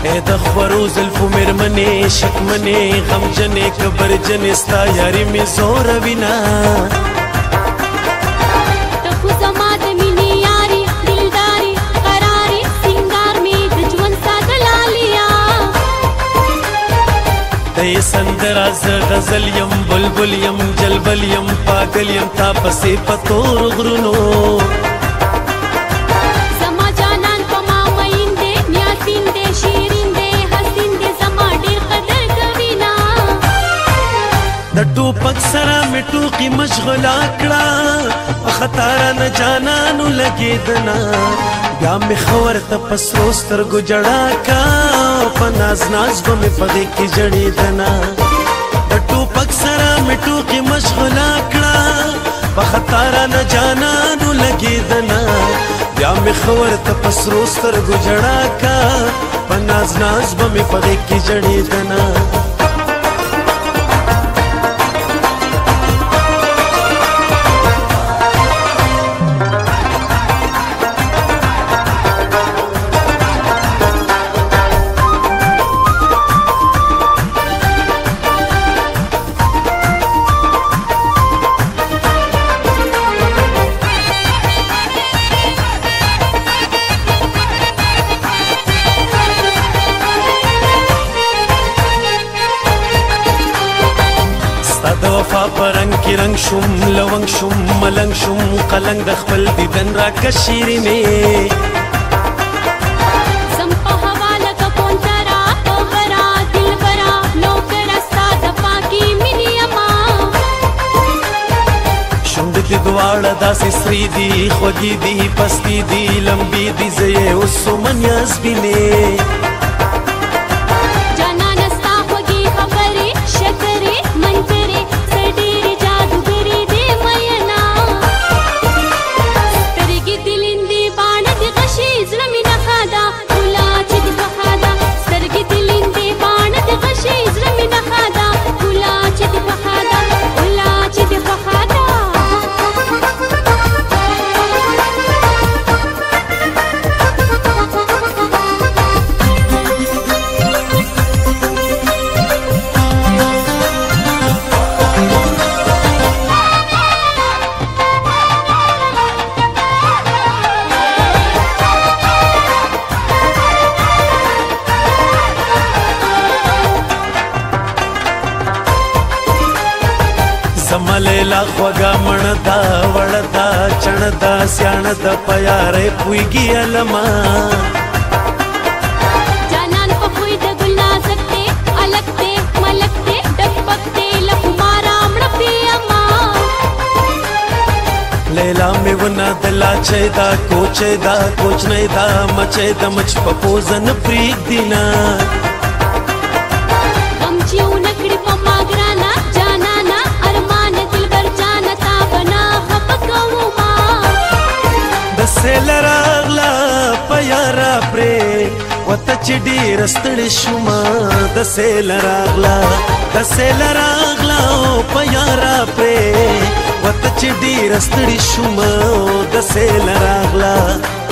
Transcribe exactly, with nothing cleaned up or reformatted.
اے د خورو زلفو میرمنې شکمنې غمجنې کبرجنې ستا یاري مې زور وینا ته خو زما د مینې یاري دلداري قراري سینګار مې د ژوند ساده لالیا ته یې سندره زه غزل یم بلبل یم جلبل یم پاگل یم تا پسې په تور غرونو د ټوپک سره مې ټوقي مشغله کړه په خطاره نه جانانو لګېدنه بیا مې ښه ورته په سرو سترګو جړا کا په ناز ناز به مې په غېږ کې جړېدنه د ټوپک سره مې ټوقي مشغله کړه په خطاره نه جانانو لګېدنه بیا مې ښه ورته په سرو سترګو جړا کا په ناز ناز به مې په غېږ کې جړېدنه د وفا په رنګ کې رنګ شوم لونګ شوم ملنګ شوم قلنګ د خپل دیدن راکه شیرینې زم په هوا لکه کونترا اوغرا دلبرا نوکره ستا د پاکي مینې یما شونډې دې دواړه داسې سرې دي خوږې دي پستې دي لمبې دي زه یې اوس ومن یاسمینې زما لیلا خوږه مڼه ده وړه ده چڼه ده سیاڼه ده په یارۍ پوهېږي علما جانان په خوی د ګل نازک دی الک دی ملک دی ډبک دی له خماره مړه پیما لیلا مې ونادله چې دا کوچۍ ده کوچنۍ ده مچۍ ده مچ په پوزه نه پرېږدي نه غم چې ونه کړي په ما ګرانه جانانه ارمان دلبر جانه تا بنا خفه کوما دسې له راغله په یاره پرې وته چې ډېره ستړې شومه دسې له راغله دسې له راغله په یاره پرې وته چې ډېره ستړې شومه دسې له راغله